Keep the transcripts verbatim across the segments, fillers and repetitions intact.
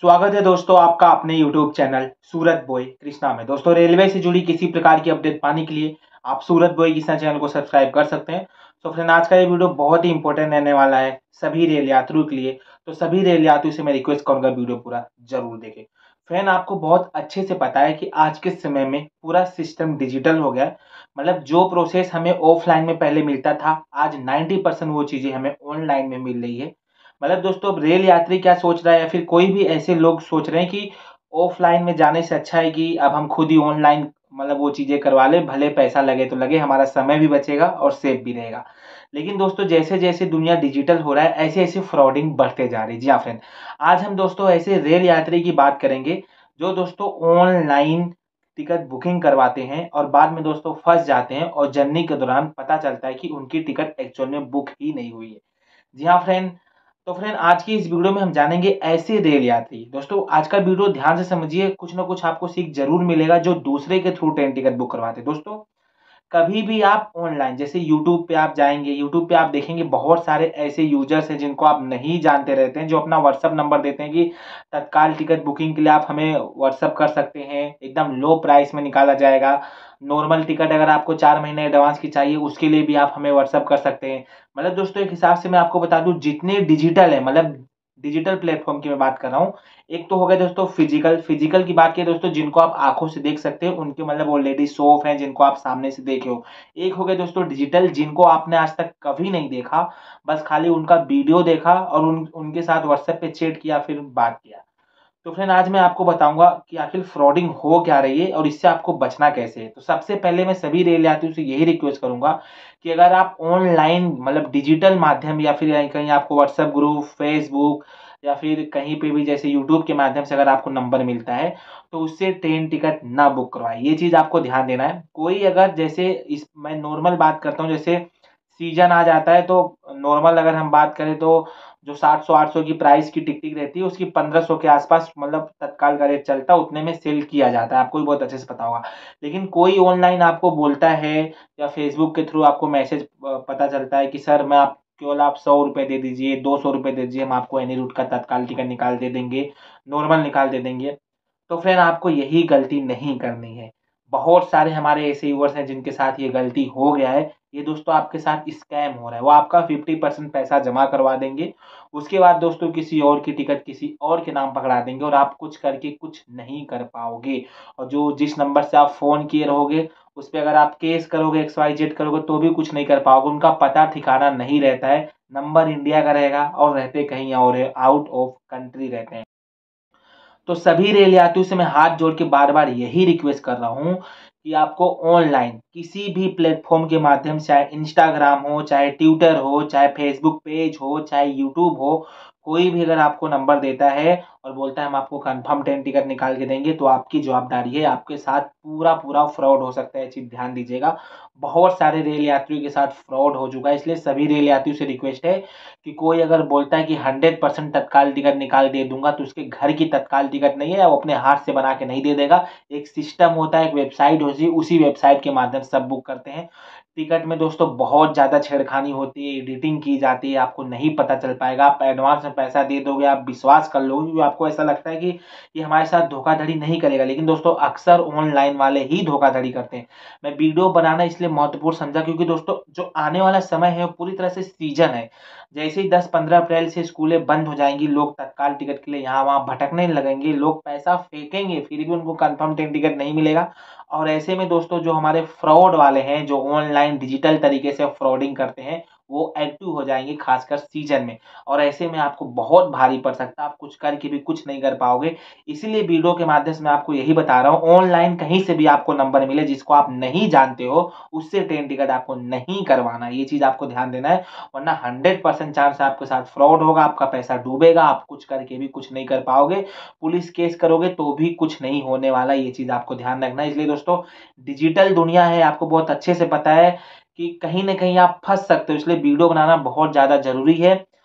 स्वागत है दोस्तों आपका अपने YouTube channel Surat boy Krishna में। दोस्तों रेलवे से जुड़ी किसी प्रकार की अपडेट पाने के लिए आप सूरत बॉय कृष्णा चैनल को सब्सक्राइब कर सकते हैं। तो फ्रेंड आज का ये वीडियो बहुत ही इंपॉर्टेंट रहने वाला है सभी रेल यात्रियों के लिए। तो सभी रेल यात्रियों से मैं रिक्वेस्ट करूंगा वीडियो पूरा जरूर देखें। फ्रेंड आपको बहुत अच्छे से पता है कि आज के समय में पूरा सिस्टम डिजिटल हो गया है। मतलब जो प्रोसेस हमें ऑफलाइन में पहले मिलता था आज नाइन्टी परसेंट वो चीज़ें हमें ऑनलाइन में मिल रही है। मतलब दोस्तों अब रेल यात्री क्या सोच रहा है या फिर कोई भी ऐसे लोग सोच रहे हैं कि ऑफलाइन में जाने से अच्छा है कि अब हम खुद ही ऑनलाइन मतलब वो चीज़ें करवा लें, भले पैसा लगे तो लगे, हमारा समय भी बचेगा और सेफ भी रहेगा। लेकिन दोस्तों जैसे-जैसे दुनिया डिजिटल हो रहा है, ऐसे-ऐसे फ्रॉडिंग बढ़ते जा रही है। जी हाँ फ्रेंड, आज हम दोस्तों ऐसे रेल यात्री की बात करेंगे जो दोस्तों ऑनलाइन टिकट बुकिंग करवाते हैं और बाद में दोस्तों फँस जाते हैं और जर्नी के दौरान पता चलता है कि उनकी टिकट एक्चुअल में बुक ही नहीं हुई है। जी हाँ फ्रेंड, तो फ्रेंड आज की इस वीडियो में हम जानेंगे ऐसे रेल यात्री। दोस्तों आज का वीडियो ध्यान से समझिए, कुछ ना कुछ आपको सीख जरूर मिलेगा जो दूसरे के थ्रू ट्रेन टिकट बुक करवाते हैं। दोस्तों कभी भी आप ऑनलाइन जैसे यूट्यूब पे आप जाएंगे, यूट्यूब पे आप देखेंगे बहुत सारे ऐसे यूजर्स हैं जिनको आप नहीं जानते रहते हैं, जो अपना व्हाट्सअप नंबर देते हैं कि तत्काल टिकट बुकिंग के लिए आप हमें व्हाट्सअप कर सकते हैं, एकदम लो प्राइस में निकाला जाएगा। नॉर्मल टिकट अगर आपको चार महीने एडवांस की चाहिए उसके लिए भी आप हमें व्हाट्सअप कर सकते हैं। मतलब दोस्तों एक हिसाब से मैं आपको बता दूं, जितने डिजिटल है मतलब डिजिटल प्लेटफॉर्म की मैं बात कर रहा हूँ। एक तो हो गया दोस्तों फिजिकल फिजिकल की बात की दोस्तों, जिनको आप आंखों से देख सकते हैं उनके मतलब ऑलरेडी शॉप हैं जिनको आप सामने से देखे हो। एक हो गया दोस्तों डिजिटल, जिनको आपने आज तक कभी नहीं देखा, बस खाली उनका वीडियो देखा और उन उनके साथ व्हाट्सएप पे चैट किया फिर बात किया। तो फ्रेंड आज मैं आपको बताऊंगा कि आखिर फ्रॉडिंग हो क्या रही है और इससे आपको बचना कैसे है। तो सबसे पहले मैं सभी रेल यात्रियों से यही रिक्वेस्ट करूंगा कि अगर आप ऑनलाइन मतलब डिजिटल माध्यम या फिर कहीं कहीं आपको व्हाट्सएप ग्रुप, फेसबुक या फिर कहीं पे भी जैसे यूट्यूब के माध्यम से अगर आपको नंबर मिलता है तो उससे ट्रेन टिकट ना बुक करवाएं। ये चीज़ आपको ध्यान देना है। कोई अगर जैसे इस मैं नॉर्मल बात करता हूँ, जैसे सीजन आ जाता है तो नॉर्मल अगर हम बात करें तो जो सात सौ आठ सौ की प्राइस की टिकट रहती है उसकी पंद्रह सौ के आसपास मतलब तत्काल का रेट चलता है, उतने में सेल किया जाता है, आपको भी बहुत अच्छे से पता होगा। लेकिन कोई ऑनलाइन आपको बोलता है या फेसबुक के थ्रू आपको मैसेज पता चलता है कि सर मैं आप केवल आप सौ रुपये दे दीजिए, दो सौ रुपये दे दीजिए, हम आपको एनी रूट का तत्काल टिकट निकाल दे देंगे, नॉर्मल निकाल दे देंगे। तो फ्रेंड आपको यही गलती नहीं करनी है। बहुत सारे हमारे ऐसे यूज़र्स हैं जिनके साथ ये गलती हो गया है। ये दोस्तों आपके साथ स्कैम हो रहा है। वो आपका पचास परसेंट पैसा जमा करवा देंगे। उसके बाद दोस्तों किसी और की टिकट किसी और के नाम पकड़ा देंगे और आप कुछ करके कुछ नहीं कर पाओगे। और जो जिस नंबर से आप फ़ोन किए रहोगे, उस पे अगर आप केस करोगे, एक्स वाई जेड करोगे तो भी कुछ नहीं कर पाओगे। उनका पता ठिकाना नहीं रहता है। नंबर इंडिया का रहेगा और रहते कहीं और है, आउट ऑफ कंट्री रहते हैं। तो सभी रेल यात्रियों से मैं हाथ जोड़ के बार-बार यही रिक्वेस्ट कर रहा हूँ कि आपको ऑनलाइन किसी भी प्लेटफ़ॉर्म के माध्यम से, चाहे इंस्टाग्राम हो, चाहे ट्विटर हो, चाहे फ़ेसबुक पेज हो, चाहे यूट्यूब हो, कोई भी अगर आपको नंबर देता है और बोलता है हम आपको कन्फर्म ट्रेन टिकट निकाल के देंगे, तो आपकी जवाबदारी है, आपके साथ पूरा-पूरा फ्रॉड हो सकता है, ये चीज़ ध्यान दीजिएगा। बहुत सारे रेल यात्रियों के साथ फ्रॉड हो चुका है, इसलिए सभी रेल यात्रियों से रिक्वेस्ट है कि कोई अगर बोलता है कि हंड्रेड परसेंट तत्काल टिकट निकाल दे दूँगा, तो उसके घर की तत्काल टिकट नहीं है, वो अपने हाथ से बना के नहीं दे देगा। एक सिस्टम होता है, एक वेबसाइट होती है, उसी वेबसाइट के माध्यम से सब बुक करते हैं। टिकट में दोस्तों बहुत ज़्यादा छेड़खानी होती है, एडिटिंग की जाती है, आपको नहीं पता चल पाएगा। आप एडवांस में पैसा दे दोगे, आप विश्वास कर लोगे क्योंकि आपको ऐसा लगता है कि ये हमारे साथ धोखाधड़ी नहीं करेगा, लेकिन दोस्तों अक्सर ऑनलाइन वाले ही धोखाधड़ी करते हैं। मैं वीडियो बनाना इसलिए महत्वपूर्ण समझा क्योंकि दोस्तों जो आने वाला समय है वो पूरी तरह से सीजन है। जैसे ही दस पंद्रह अप्रैल से स्कूलें बंद हो जाएँगी, लोग तत्काल टिकट के लिए यहाँ-वहाँ भटकने लगेंगे, लोग पैसा फेंकेंगे, फिर भी उनको कन्फर्म ट्रेन टिकट नहीं मिलेगा। और ऐसे में दोस्तों जो हमारे फ्रॉड वाले हैं, जो ऑनलाइन डिजिटल तरीके से फ्रॉडिंग करते हैं, वो एक्टिव हो जाएँगे खासकर सीजन में। और ऐसे में आपको बहुत भारी पड़ सकता है, आप कुछ करके भी कुछ नहीं कर पाओगे। इसीलिए वीडियो के माध्यम से मैं आपको यही बता रहा हूँ, ऑनलाइन कहीं से भी आपको नंबर मिले जिसको आप नहीं जानते हो, उससे ट्रेन टिकट आपको नहीं करवाना है। ये चीज़ आपको ध्यान देना है, वरना हंड्रेड परसेंट चांस है आपके साथ फ्रॉड होगा, आपका पैसा डूबेगा, आप कुछ करके भी कुछ नहीं कर पाओगे। पुलिस केस करोगे तो भी कुछ नहीं होने वाला, ये चीज़ आपको ध्यान रखना है। इसलिए दोस्तों डिजिटल दुनिया है, आपको बहुत अच्छे से पता है कि कहीं न कहीं आप फँस सकते हो, इसलिए वीडियो बनाना बहुत ज़्यादा ज़रूरी है।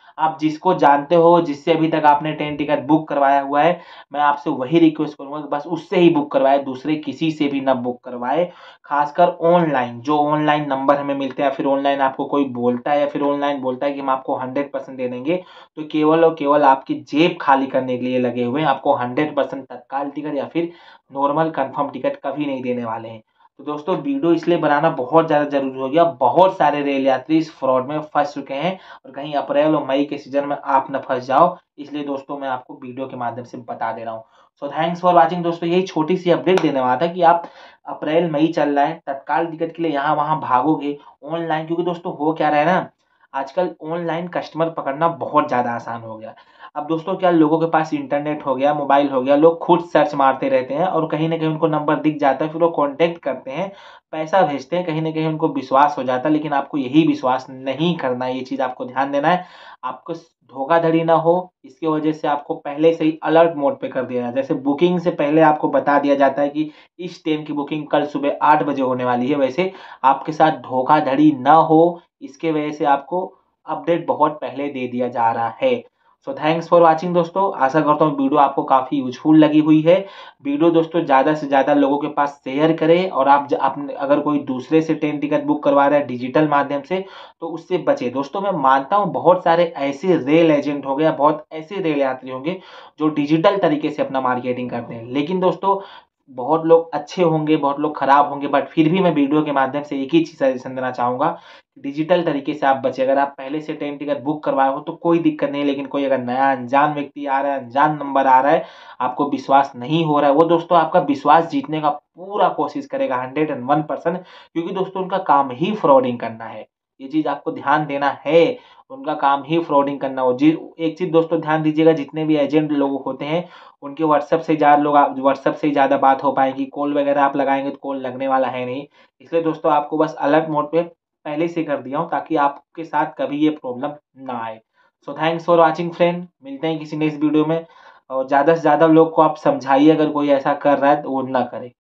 आप जिसको जानते हो, जिससे अभी तक आपने ट्रेन टिकट बुक करवाया हुआ है, मैं आपसे वही रिक्वेस्ट करूँगा कि बस उससे ही बुक करवाएँ, दूसरे किसी से भी ना बुक करवाएँ। ख़ासकर ऑनलाइन, जो ऑनलाइन नंबर हमें मिलते हैं या फिर ऑनलाइन आपको कोई बोलता है या फिर ऑनलाइन बोलता है कि हम आपको हंड्रेड परसेंट दे देंगे, तो केवल और केवल आपकी जेब खाली करने के लिए लगे हुए हैं। आपको हंड्रेड परसेंट तत्काल टिकट या फिर नॉर्मल कन्फर्म टिकट कभी नहीं देने वाले हैं। तो दोस्तों वीडियो इसलिए बनाना बहुत ज़्यादा ज़रूरी हो गया। बहुत सारे रेल यात्री इस फ्रॉड में फँस चुके हैं और कहीं अप्रैल और मई के सीज़न में आप ना फँस जाओ, इसलिए दोस्तों मैं आपको वीडियो के माध्यम से बता दे रहा हूँ। सो थैंक्स फॉर वाचिंग दोस्तों, यही छोटी-सी अपडेट देने वाला था कि आप अप्रैल मई चल रहा है, तत्काल टिकट के लिए यहाँ-वहाँ भागोगे ऑनलाइन, क्योंकि दोस्तों हो क्या रहा है ना, आजकल ऑनलाइन कस्टमर पकड़ना बहुत ज़्यादा आसान हो गया। अब दोस्तों क्या, लोगों के पास इंटरनेट हो गया, मोबाइल हो गया, लोग खुद सर्च मारते रहते हैं और कहीं न कहीं उनको नंबर दिख जाता है, फिर वो कॉन्टैक्ट करते हैं, पैसा भेजते हैं, कहीं न कहीं उनको विश्वास हो जाता है। लेकिन आपको यही विश्वास नहीं करना है, ये चीज़ आपको ध्यान देना है। आपको स धोखाधड़ी ना हो, इसकी वजह से आपको पहले से ही अलर्ट मोड पे कर दिया जाए। जैसे बुकिंग से पहले आपको बता दिया जाता है कि इस ट्रेन की बुकिंग कल सुबह आठ बजे होने वाली है, वैसे आपके साथ धोखाधड़ी ना हो, इसके वजह से आपको अपडेट बहुत पहले दे दिया जा रहा है। सो थैंक्स फॉर वाचिंग दोस्तों, आशा करता हूँ वीडियो आपको काफ़ी यूज़फुल लगी हुई है। वीडियो दोस्तों ज़्यादा से ज़्यादा लोगों के पास शेयर करें और आप ज आपने अगर कोई दूसरे से ट्रेन टिकट बुक करवा रहा है डिजिटल माध्यम से, तो उससे बचें। दोस्तों मैं मानता हूँ बहुत सारे ऐसे रेल एजेंट हो गए, बहुत ऐसे रेल यात्री होंगे जो डिजिटल तरीके से अपना मार्केटिंग करते हैं। लेकिन दोस्तों बहुत लोग अच्छे होंगे, बहुत लोग खराब होंगे, बट फिर भी मैं वीडियो के माध्यम से एक ही चीज़ सजेशन देना चाहूँगा, डिजिटल तरीके से आप बचें। अगर आप पहले से ट्रेन टिकट बुक करवाए हो तो कोई दिक्कत नहीं है, लेकिन कोई अगर नया अनजान व्यक्ति आ रहा है, अनजान नंबर आ रहा है, आपको विश्वास नहीं हो रहा है, वो दोस्तों आपका विश्वास जीतने का पूरा कोशिश करेगा हंड्रेड एंड वन परसेंट, क्योंकि दोस्तों उनका काम ही फ्रॉडिंग करना है। ये चीज़ आपको ध्यान देना है, उनका काम ही फ्रॉडिंग करना हो। जी एक चीज़ दोस्तों ध्यान दीजिएगा, जितने भी एजेंट लोग होते हैं, उनके व्हाट्सएप से ज़्यादा लोग आप व्हाट्सएप से ही ज़्यादा बात हो पाएगी, कॉल वगैरह आप लगाएँगे तो कॉल लगने वाला है नहीं। इसलिए दोस्तों आपको बस अलर्ट मोड पे पहले से कर दिया हूँ ताकि आपके साथ कभी ये प्रॉब्लम ना आए। So thanks for watching friend, मिलते हैं किसी नेक्स्ट वीडियो में और ज़्यादा से ज़्यादा लोग को आप समझाइए, अगर कोई ऐसा कर रहा है तो वो ना करे।